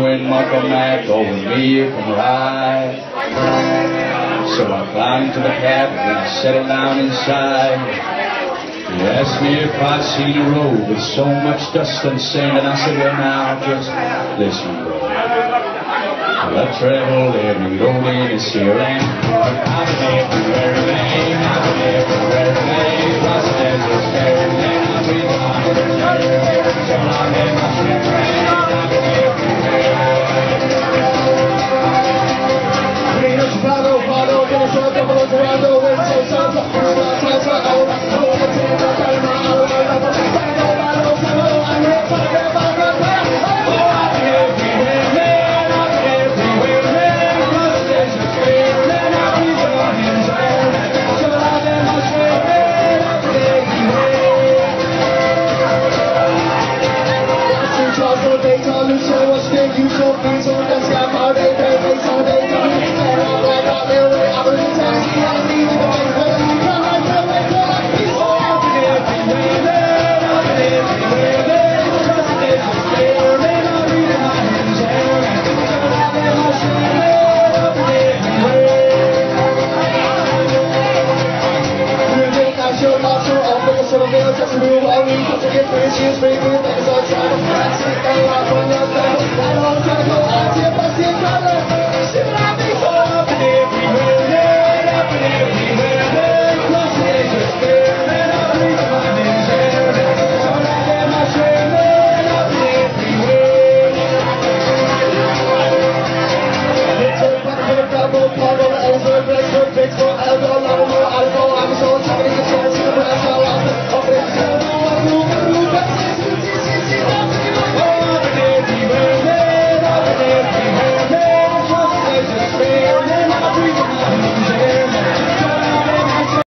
in Muckle Mac, over me you can ride. So I climbed to the cab and I settled down inside. He asked me if I'd seen a road with so much dust and sand, and I said, well now, just listen, bro. Well, I've traveled every road in this here land. I've been everywhere, man. I've been everywhere, man. Los Angeles, Maryland. I've been everywhere. So I'm in my ship, man. I've been everywhere. Reno, Chicago, Palo, Minnesota, Buffalo, Toronto, Windsor, South Florida, Tulsa, Oklahoma, Tampa, Panama, Alabama, Bangor, Buffalo, I'm here, I'm everywhere, man. I'm everywhere, man. Los Angeles, Maryland. I'll be your hands on. So I'm in my ship, man. I'm everywhere. St. Charles, Dayton, Lucille, Washington, Utah, Queens, Oregon, Sky, Friday, Thursday, Sunday,